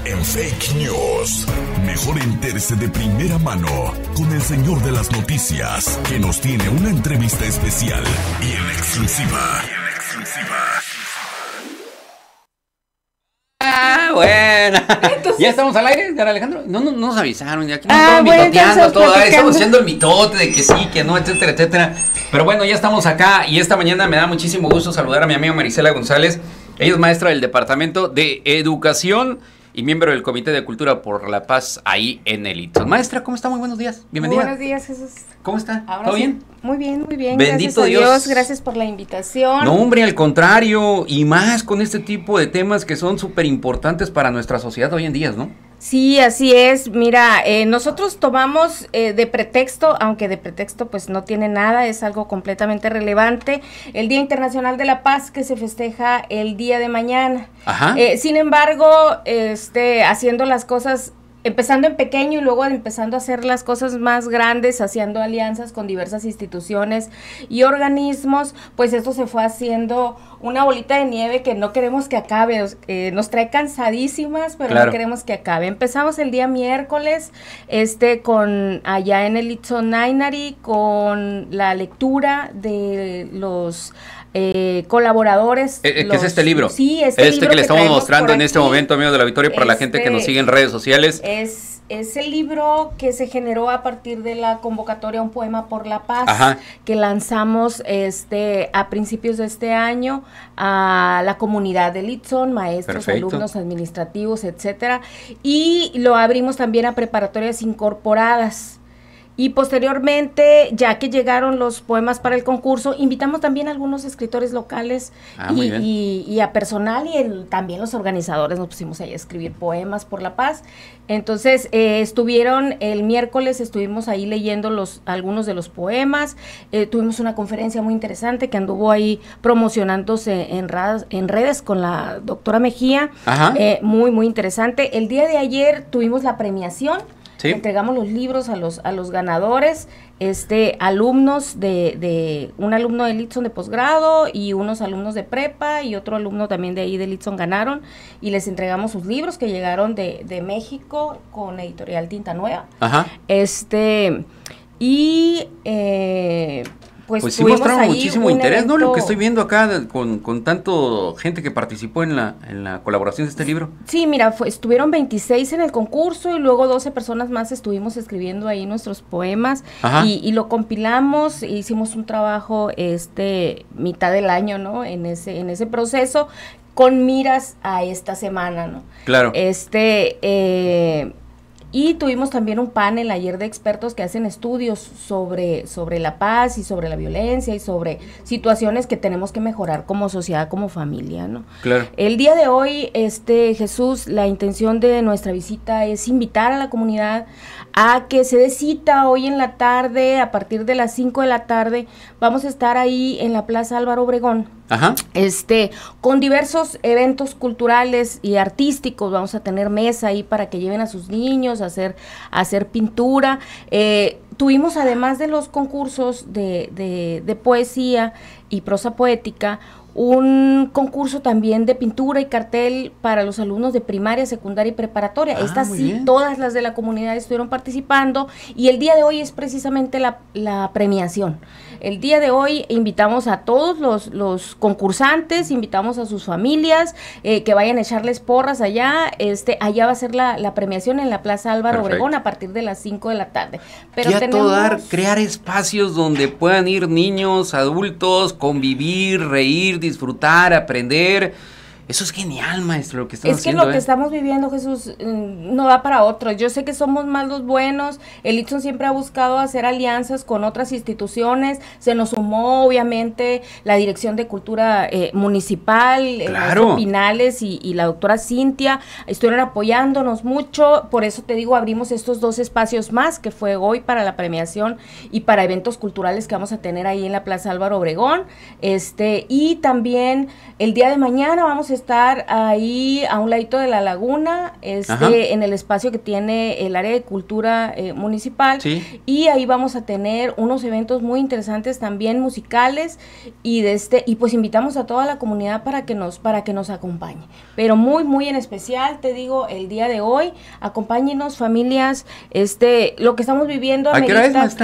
en Fake News. Mejor entérese de primera mano con el señor de las noticias, que nos tiene una entrevista especial y en exclusiva. Bueno, entonces, ¿ya estamos al aire, Alejandro? No nos avisaron, ya aquí nos estamos bueno, mitoteando todo, estamos haciendo el mitote de que sí, que no, etcétera, etcétera. Pero bueno, ya estamos acá y esta mañana me da muchísimo gusto saludar a mi amiga Marisela González. Ella es maestra del Departamento de Educación y miembro del Comité de Cultura por la Paz ahí en el ITSON. Maestra, ¿cómo está? Muy buenos días, bienvenida. Buenos días, Jesús. ¿Cómo está? Ahora ¿Todo sí. bien? Muy bien, muy bien. Bendito gracias a Dios. Gracias por la invitación. No, hombre, al contrario, y más con este tipo de temas que son súper importantes para nuestra sociedad hoy en día, ¿no? Sí, así es. Mira, nosotros tomamos de pretexto, aunque de pretexto pues no tiene nada, es algo completamente relevante, el Día Internacional de la Paz que se festeja el día de mañana. Ajá. Sin embargo, haciendo las cosas, empezando en pequeño y luego empezando a hacer las cosas más grandes, haciendo alianzas con diversas instituciones y organismos, pues esto se fue haciendo una bolita de nieve que no queremos que acabe, nos trae cansadísimas, pero claro, no queremos que acabe. Empezamos el día miércoles, con allá en el ITSON Nainari, con la lectura de los colaboradores. ¿Qué es este libro? Sí, libro que le estamos mostrando en este momento, amigos de la Victoria, para la gente que nos sigue en redes sociales. Es el libro que se generó a partir de la convocatoria Un Poema por la Paz. Ajá. Que lanzamos a principios de este año a la comunidad del ITSON, maestros, perfecto, alumnos, administrativos, etcétera, y lo abrimos también a preparatorias incorporadas. Y posteriormente, ya que llegaron los poemas para el concurso, invitamos también a algunos escritores locales y a personal y también los organizadores nos pusimos ahí a escribir poemas por la paz. Entonces, estuvieron el miércoles, estuvimos ahí leyendo algunos de los poemas, tuvimos una conferencia muy interesante que anduvo ahí promocionándose en redes con la doctora Mejía. Ajá. Muy, muy interesante. El día de ayer tuvimos la premiación. ¿Sí? Entregamos los libros a los ganadores, alumnos un alumno del ITSON de posgrado y unos alumnos de prepa y otro alumno también de ahí del ITSON ganaron y les entregamos sus libros que llegaron de México con Editorial Tinta Nueva. Ajá. Pues sí mostraron muchísimo interés, ¿no? Lo que estoy viendo acá con tanto gente que participó en la colaboración de este libro. Sí, mira, estuvieron 26 en el concurso y luego 12 personas más estuvimos escribiendo ahí nuestros poemas y lo compilamos, hicimos un trabajo mitad del año, ¿no? En ese proceso con miras a esta semana, ¿no? Claro. Y tuvimos también un panel ayer de expertos que hacen estudios sobre la paz y sobre la violencia y sobre situaciones que tenemos que mejorar como sociedad, como familia, ¿no? Claro. El día de hoy, Jesús, la intención de nuestra visita es invitar a la comunidad a que se dé cita hoy en la tarde, a partir de las 5 de la tarde, vamos a estar ahí en la Plaza Álvaro Obregón. Ajá. Con diversos eventos culturales y artísticos, vamos a tener mesa ahí para que lleven a sus niños a hacer pintura. Tuvimos, además de los concursos de poesía y prosa poética, un concurso también de pintura y cartel para los alumnos de primaria, secundaria y preparatoria. Estas sí, bien, todas las de la comunidad estuvieron participando y el día de hoy es precisamente la premiación. El día de hoy invitamos a todos los concursantes, invitamos a sus familias, que vayan a echarles porras allá. Allá va a ser la premiación en la Plaza Álvaro Obregón a partir de las 5 de la tarde. Pero crear espacios donde puedan ir niños, adultos, convivir, reír, disfrutar, aprender. Eso es genial, maestro, lo que estamos haciendo. Es que lo que estamos viviendo, Jesús, no va para otro. Yo sé que somos más los buenos. El ITSON siempre ha buscado hacer alianzas con otras instituciones. Se nos sumó, obviamente, la Dirección de Cultura Municipal, claro, Pinales y la doctora Cintia. Estuvieron apoyándonos mucho. Por eso te digo, abrimos estos 2 espacios más, que fue hoy para la premiación y para eventos culturales que vamos a tener ahí en la Plaza Álvaro Obregón. Y también el día de mañana vamos a estar ahí a un ladito de la laguna, en el espacio que tiene el área de cultura municipal, Sí. y ahí vamos a tener unos eventos muy interesantes también musicales, y pues invitamos a toda la comunidad para que nos acompañe. Pero muy, muy en especial, te digo, el día de hoy, acompáñenos, familias, lo que estamos viviendo ¿A qué hora es, amerita maestra?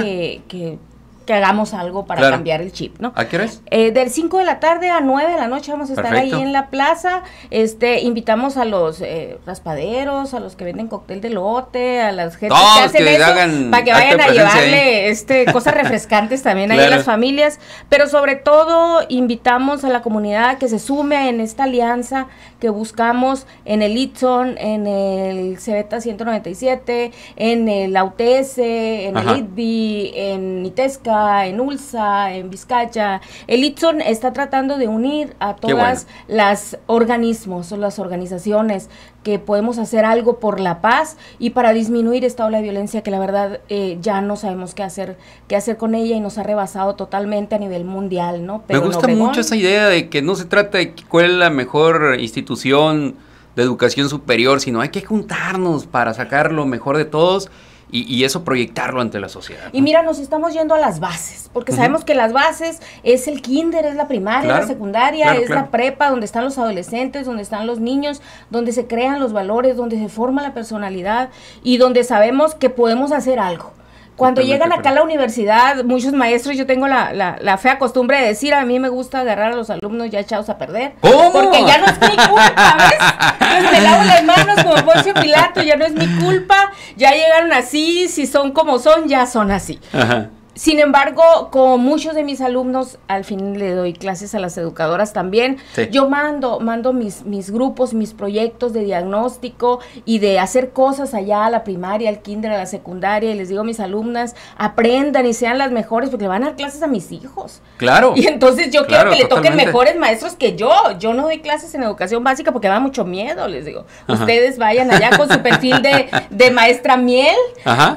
que hagamos algo para Claro. cambiar el chip, ¿no? ¿A qué hora es? Del 5 de la tarde a 9 de la noche vamos a estar Perfecto. ahí en la plaza. Invitamos a los raspaderos, a los que venden cóctel de elote, a las gente Todos que hacen que eso, hagan para que acto de vayan a presencia llevarle cosas refrescantes también ahí a Claro. las familias. Pero sobre todo invitamos a la comunidad que se sume en esta alianza que buscamos en el Itson, en el Cebeta 197, en el AUTS, en Ajá. el ITBI, en Itesca, en ULSA, en Vizcaya. El Itson está tratando de unir a Qué todas las organismos o las organizaciones que podemos hacer algo por la paz y para disminuir esta ola de violencia que la verdad ya no sabemos qué hacer con ella y nos ha rebasado totalmente a nivel mundial, ¿no? Me gusta mucho esa idea de que no se trata de cuál es la mejor institución de educación superior, sino hay que juntarnos para sacar lo mejor de todos y eso proyectarlo ante la sociedad, ¿no? Y mira, nos estamos yendo a las bases, porque sabemos que las bases es el kinder, es la primaria, Claro, la secundaria, claro, es claro. la prepa, donde están los adolescentes, donde están los niños, donde se crean los valores, donde se forma la personalidad y donde sabemos que podemos hacer algo. Cuando Totalmente llegan acá a la universidad, muchos maestros, yo tengo la fea costumbre de decir, a mí me gusta agarrar a los alumnos ya echados a perder. ¿Cómo? Porque ya no es mi culpa, ¿ves? Entonces me lavo las manos como Poncio Pilato, ya no es mi culpa, ya llegaron así, si son como son, ya son así. Ajá. Sin embargo, como muchos de mis alumnos, al fin le doy clases a las educadoras también, Sí. yo mando mis grupos, mis proyectos de diagnóstico y de hacer cosas allá a la primaria, al kinder, a la secundaria, y les digo a mis alumnas, aprendan y sean las mejores, porque le van a dar clases a mis hijos. Claro. Y entonces yo Claro, quiero que le toquen totalmente. mejores maestros que yo. Yo no doy clases en educación básica porque da mucho miedo, les digo. Ajá. Ustedes vayan allá con su perfil de maestra miel, Ajá.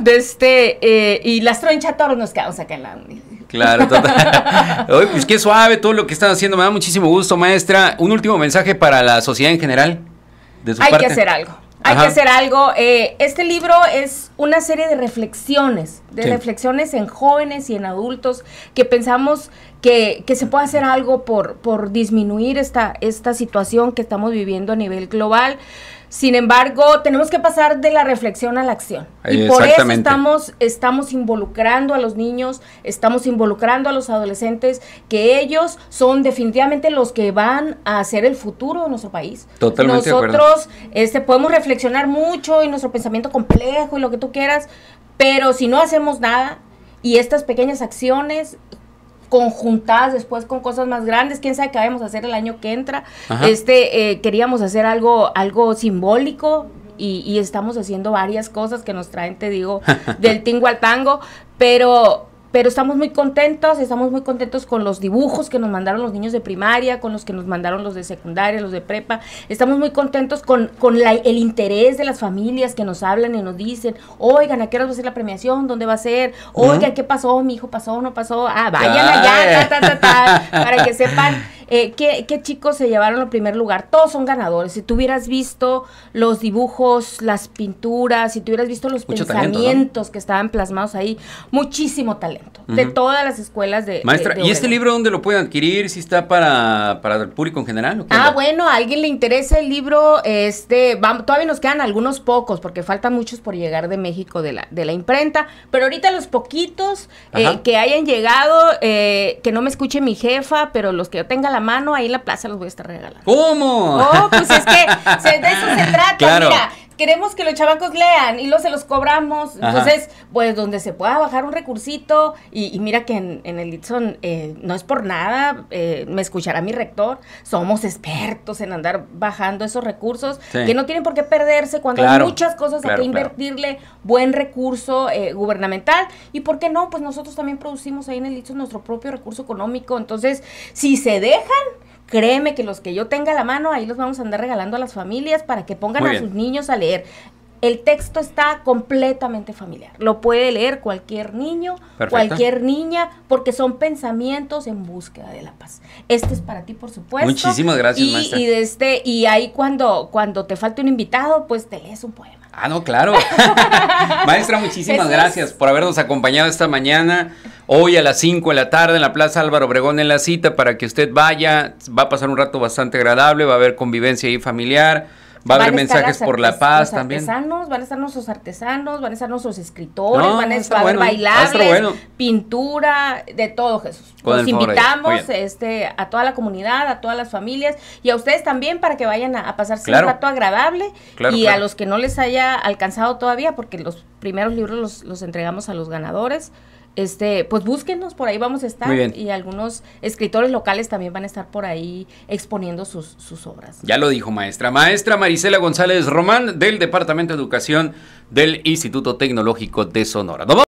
y las tronchatoros nos quedamos acá en la uni. Claro, total. Oye, pues qué suave todo lo que están haciendo, me da muchísimo gusto, maestra. Un último mensaje para la sociedad en general, de su Hay parte. que hacer algo. Hay Ajá. que hacer algo. Este libro es una serie de reflexiones, Sí. reflexiones en jóvenes y en adultos que pensamos que se puede hacer algo por disminuir esta situación que estamos viviendo a nivel global. Sin embargo, tenemos que pasar de la reflexión a la acción. Y por eso Exactamente. estamos involucrando a los niños, estamos involucrando a los adolescentes, que ellos son definitivamente los que van a hacer el futuro de nuestro país. Totalmente de acuerdo. Nosotros podemos reflexionar mucho y nuestro pensamiento complejo y lo que tú quieras, pero si no hacemos nada y estas pequeñas acciones conjuntadas después con cosas más grandes, quién sabe qué vamos a hacer el año que entra. Ajá. Queríamos hacer algo simbólico y estamos haciendo varias cosas que nos traen, te digo, del tingo al tango, pero estamos muy contentos con los dibujos que nos mandaron los niños de primaria, con los que nos mandaron los de secundaria, los de prepa. Estamos muy contentos con el interés de las familias que nos hablan y nos dicen, oigan, ¿a qué hora va a ser la premiación? ¿Dónde va a ser? Oigan, ¿qué pasó? ¿Mi hijo pasó? ¿No pasó? Ah, vayan allá, para que sepan qué chicos se llevaron el primer lugar. Todos son ganadores. Si tú hubieras visto los dibujos, las pinturas, si tú hubieras visto los Mucho talento, pensamientos que estaban plasmados ahí, muchísimo talento, de todas las escuelas de Maestra, de ¿y este Obregón. libro dónde lo pueden adquirir? ¿Si está para el público en general? ¿O qué Ah, onda? bueno, a alguien le interesa el libro, todavía nos quedan algunos pocos, porque faltan muchos por llegar de México de la imprenta, pero ahorita los poquitos Ajá. que hayan llegado, que no me escuche mi jefa, pero los que yo tenga a la mano, ahí en la plaza los voy a estar regalando. ¿Cómo? Oh, pues es que de eso se trata, Claro. mira, queremos que los chamacos lean y luego se los cobramos, Ajá. entonces, pues donde se pueda bajar un recursito, y mira que en el Itson, no es por nada, me escuchará mi rector, somos expertos en andar bajando esos recursos, Sí. que no tienen por qué perderse cuando Claro, hay muchas cosas claro, a que invertirle buen recurso gubernamental, y por qué no, pues nosotros también producimos ahí en el Itson nuestro propio recurso económico, entonces, si se dejan, créeme que los que yo tenga a la mano, ahí los vamos a andar regalando a las familias para que pongan Muy a bien. sus niños a leer. El texto está completamente familiar. Lo puede leer cualquier niño, Perfecto. cualquier niña, porque son pensamientos en búsqueda de la paz. Este es para ti, por supuesto. Muchísimas gracias, maestra. Y ahí cuando te falte un invitado, pues te lees un poema. Ah, no, claro. Maestra, muchísimas Jesús. gracias por habernos acompañado esta mañana. Hoy a las 5 de la tarde en la Plaza Álvaro Obregón en la cita para que usted vaya. Va a pasar un rato bastante agradable, va a haber convivencia ahí familiar. Va a haber mensajes por la paz también. Van a estar nuestros artesanos, van a estar nuestros escritores, No, van a está estar bueno, bailables, bueno. pintura, de todo, Jesús. Con Los el favor de invitamos Dios. a toda la comunidad, a todas las familias y a ustedes también para que vayan a pasarse Claro. un rato agradable Claro, y claro. a los que no les haya alcanzado todavía, porque los primeros libros los entregamos a los ganadores. Pues búsquenos, por ahí vamos a estar. Muy bien. Y algunos escritores locales también van a estar por ahí exponiendo sus obras. Ya lo dijo maestra. Maestra Marisela González Román del Departamento de Educación del Instituto Tecnológico de Sonora.